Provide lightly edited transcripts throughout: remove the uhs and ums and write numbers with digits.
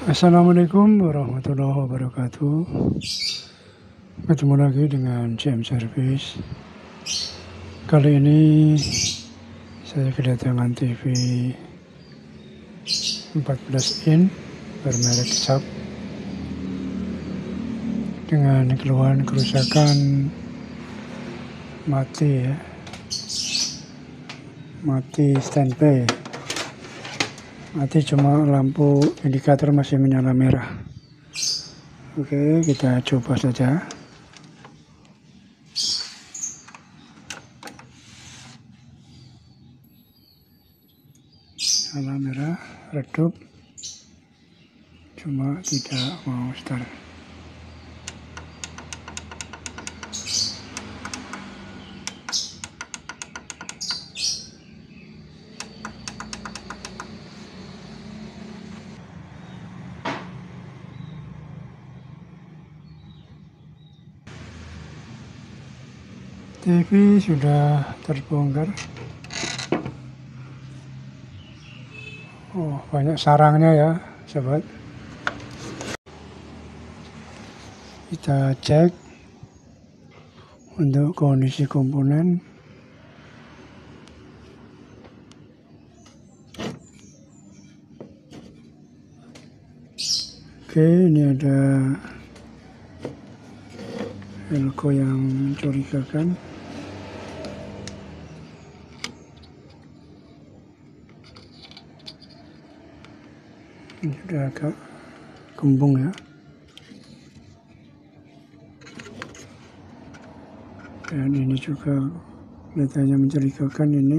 Assalamualaikum warahmatullahi wabarakatuh. Ketemu lagi dengan CM Service. Kali ini saya kedatangan TV 14 in bermerek Sharp dengan keluhan kerusakan mati standby. Mati cuma lampu indikator masih menyala merah. Oke, kita coba saja. Nyala merah, redup, cuma tidak mau start. TV sudah terbongkar. Oh, banyak sarangnya ya, sobat. Kita cek untuk kondisi komponen. Oke, ini ada elko yang mencurigakan. Ini sudah agak kembung ya. Dan ini juga kelihatannya mencurigakan ini.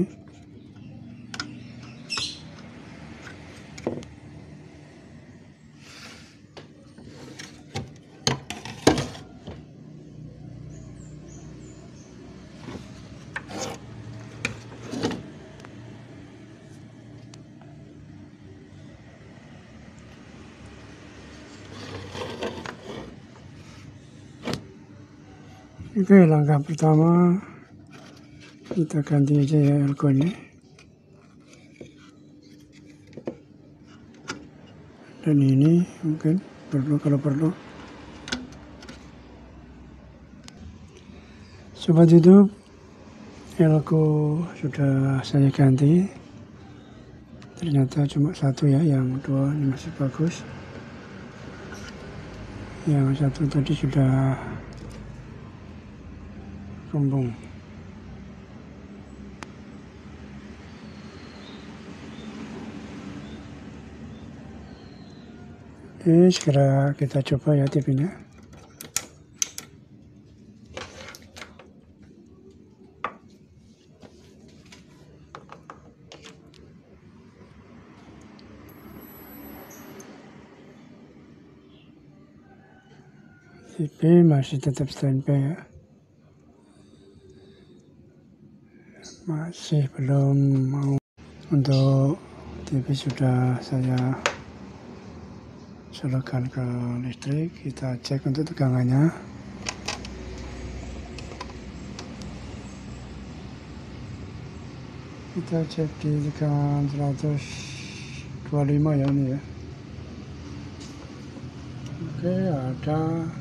Oke, langkah pertama kita ganti aja ya elko ini. Dan ini mungkin perlu kalau perlu. Sobat YouTube, elko sudah saya ganti. Ternyata cuma satu ya, yang dua ini masih bagus. Yang satu tadi sudah kembung. Oke, segera kita coba ya TV-nya. TV masih tetap standby ya. Masih belum mau. Untuk TV sudah saya solokan ke listrik. Kita cek untuk tegangannya. Kita cek di tegangan 125 ya ini ya. Oke, ada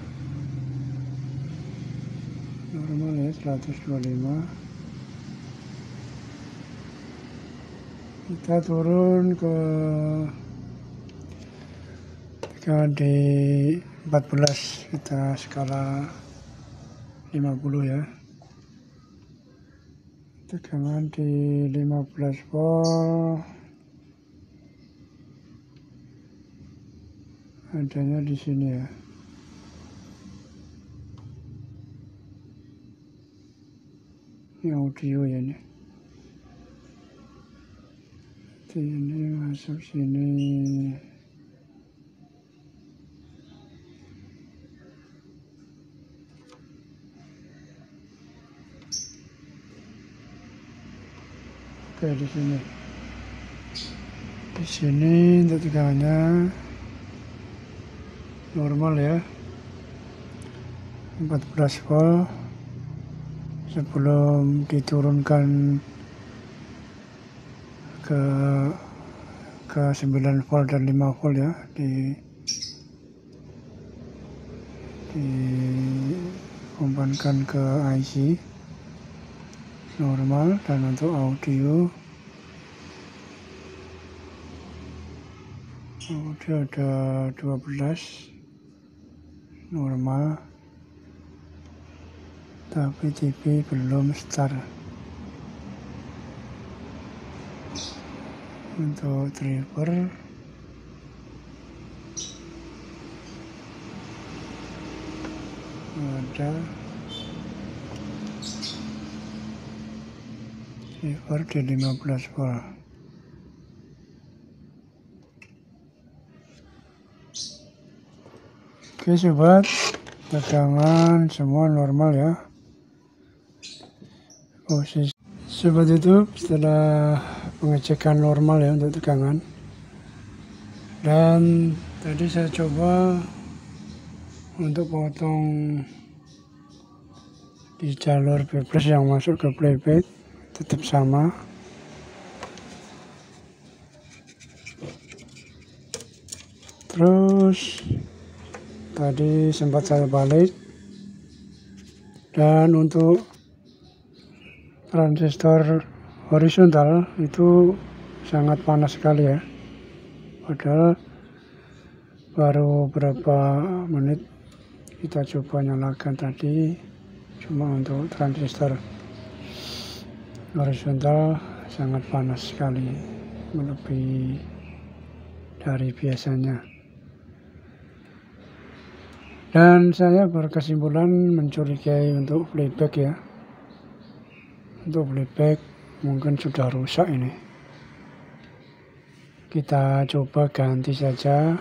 normal ya 125. Kita turun ke tegangan di 14, kita skala 50 ya. Tegangan di 15 volt. Adanya di sini ya. Ini audio ya ini. Ini masuk sini. Oke, di sini. Di sini untuk tegangannya normal ya. 14 volt. Sebelum diturunkan ke 9 volt dan 5 volt ya di diumpankan ke IC normal, dan untuk audio ada 12 normal, tapi TV belum start. Untuk driver ada driver di 15 volt. Oke sobat, tegangan semua normal ya. Posisi sobat YouTube, setelah pengecekan normal ya untuk tegangan, dan tadi saya coba untuk potong di jalur B+ yang masuk ke playback, tetap sama. Terus tadi sempat saya balik, dan untuk transistor horizontal itu sangat panas sekali ya, padahal baru berapa menit kita coba nyalakan tadi. Cuma untuk transistor horizontal sangat panas sekali, melebihi dari biasanya. Dan saya berkesimpulan mencurigai untuk playback ya. Untuk playback mungkin sudah rusak ini. Kita coba ganti saja.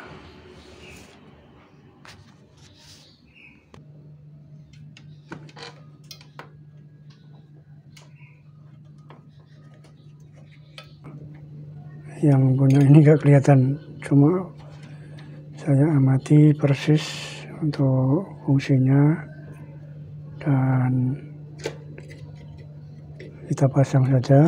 Yang punya ini gak kelihatan, cuma saya amati persis untuk fungsinya, dan kita pasang saja.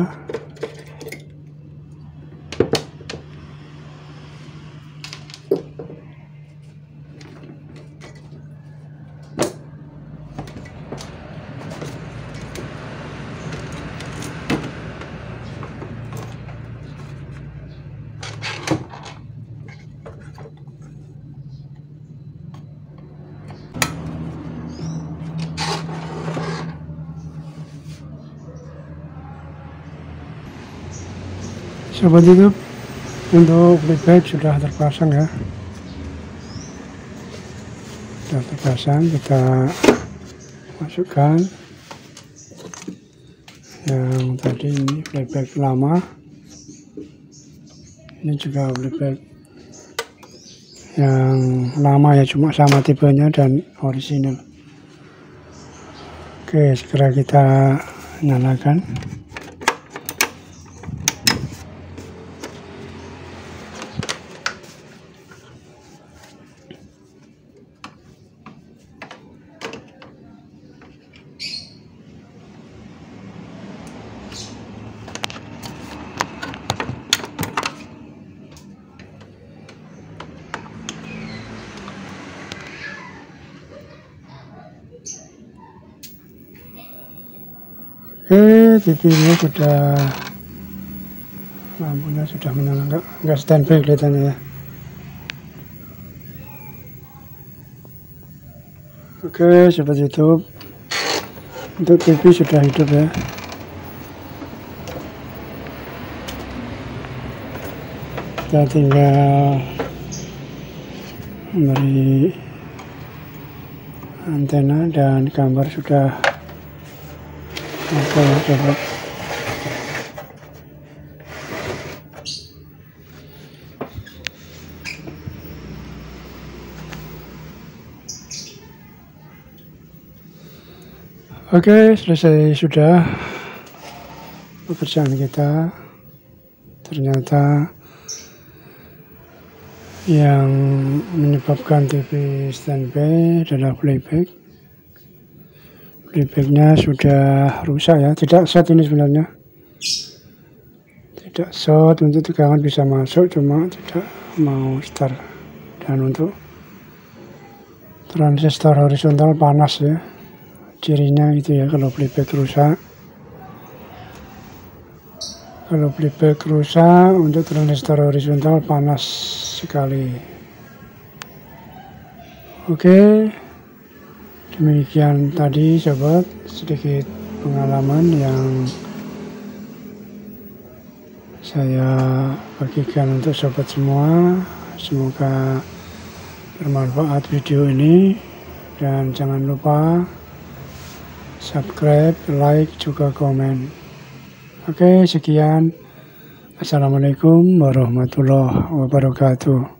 Sobat YouTube, untuk playback sudah terpasang ya, sudah terpasang. Kita masukkan yang tadi, ini playback lama, ini juga playback yang lama ya, cuma sama tipenya dan orisinal. Oke, segera kita nyalakan. Oke, TV-nya sudah, lampunya sudah menyala, enggak standby kelihatannya ya. Oke sobat YouTube, untuk TV sudah hidup ya. Kita tinggal memberi antena dan gambar sudah oke ya sobat. Oke, selesai sudah pekerjaan kita. Ternyata yang menyebabkan TV standby adalah playback. Playbacknya sudah rusak ya, tidak short ini sebenarnya. Tidak short, untuk tegangan bisa masuk, cuma tidak mau start. Dan untuk Transistor horizontal panas ya, cirinya itu ya. Kalau playback rusak, untuk transistor horizontal panas sekali. Oke, demikian tadi sobat, sedikit pengalaman yang saya bagikan untuk sobat semua. Semoga bermanfaat video ini, dan jangan lupa subscribe, like, juga komen. Oke, sekian. Assalamualaikum warahmatullahi wabarakatuh.